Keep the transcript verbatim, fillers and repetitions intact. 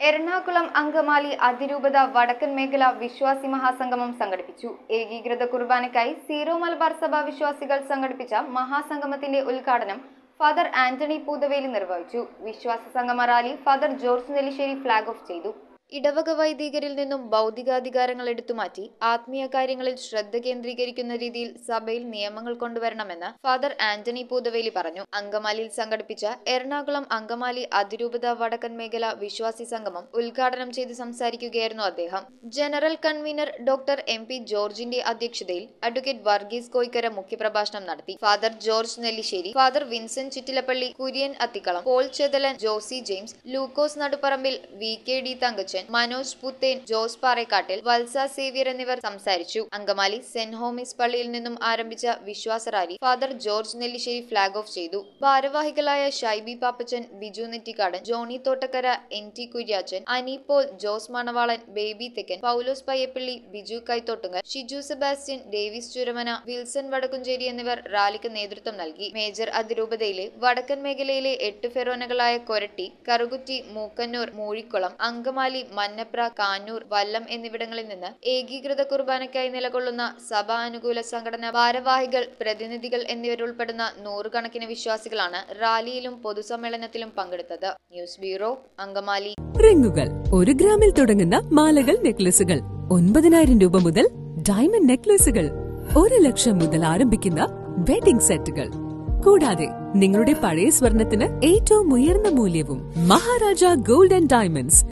എറണാകുളം അങ്കമാലി അതിരൂപത വടക്കൻ മേഖല വിശ്വാസി മഹാസംഗമം സംഘടിപ്പിച്ചു. ഏകീകൃത കുർബാനയ്ക്കായി സീറോ മലബാർ സഭ വിശ്വാസികൾ സംഘടിപ്പിച്ച മഹാസംഗമത്തിന്റെ ഉദ്ഘാടനം ഫാദർ ആന്റണി പൂതവേലി നിർവഹിച്ചു. വിശ്വാസ സംഗമ rally father George Nellissery flag off ചെയ്തു. ഇടവക വൈദികരിൽ നിന്നും ഭൗതികാധികാരങ്ങൾ എടുത്തുമാറ്റി ആത്മീയ കാര്യങ്ങളിൽ ശ്രദ്ധ കേന്ദ്രീകരിക്കുന്ന രീതിയിൽ സഭയിൽ നിയമങ്ങൾ കൊണ്ടുവരണമെന്ന് ഫാദർ ആന്റണി പൂതവേലി പറഞ്ഞു. അങ്കമാലിയിൽ സംഘടിപ്പിച്ച എറണാകുളം അങ്കമാലി അതിരൂപത വടക്കൻ മേഖല വിശ്വാസി സംഗമം ഉദ്ഘാടനം ചെയ്ത് സംസാരിക്കുകയായിരുന്നു അദ്ദേഹം. General convener doctor M P ജോർജിന്റെ അധ്യക്ഷതയിൽ അഡ്വക്കേറ്റ് വർഗീസ് കോയിക്കര മുഖ്യപ്രഭാഷണം നടത്തി. Father George Nellissery, father Vincent Chittilappilly, Kurian Athikkalam, Paul Chethalan, Josy James, Lukose Naduparambil, V K D Thankachan, Manoj Puthen, Jose Parekkattil, Valsa Xavier എന്നിവർ സംസാരിച്ചു. അങ്കമാലി സെന്റ് ഹോമിസ് പള്ളിയിൽ നിന്നും ആരംഭിച്ച വിശ്വാസ rally father George Nellissery flag off ചെയ്തു. ഭാരവാഹികളായ Shaiby Pappachan, Biju Nettikkadan, Johnny Thottakkara, N T Kuriachan, Ani Paul, Jose മണവാളൻ, baby Thekkan, Paulose Payyappilly, Biju Kaithottungal, Shiju Sebastian, Davis Churamana, Wilson Vadakkumchery എന്നിവർ റാലിക്ക് നേതൃത്വം നൽകി. മേജർ അതിരൂപതയിലെ വടക്കൻ മേഖലയിലെ എട്ട് ഫെറോനകളായ കൊരട്ടി, കറുകുറ്റി, മൂക്കന്നൂർ, മൂഴിക്കുളം, അങ്കമാലി, മന്നപ്ര, കാനൂർ, വല്ലം എന്നിവിടങ്ങളിൽ നിന്ന് ഏകീകൃത കുർബാനയ്ക്കായി നിലകൊള്ളുന്ന സഭാ അനുകൂല സംഘടന ഭാരവാഹികൾ, പ്രതിനിധികൾ എന്നിവരുൾപ്പെടുന്ന നൂറുകണക്കിന് വിശ്വാസികളാണ് റാലിയിലും പൊതുസമ്മേളനത്തിലും പങ്കെടുത്തത്. News bureau, Angamaly. റിങ്ങുകൾ ഒരു ഗ്രാമിൽ തുടങ്ങുന്ന മാലകൾ, നെക്ലസുകൾ ഒൻപതിനായിരം രൂപ മുതൽ ഡയമണ്ട് നെക്ലസുകൾ ഒരു ലക്ഷം മുതൽ ആരംഭിക്കുന്ന വെഡിംഗ് സെറ്റുകൾ, കൂടാതെ നിങ്ങളുടെ പഴയ സ്വർണത്തിന് ഏറ്റവും ഉയർന്ന മൂല്യവും. Maharaja gold and diamonds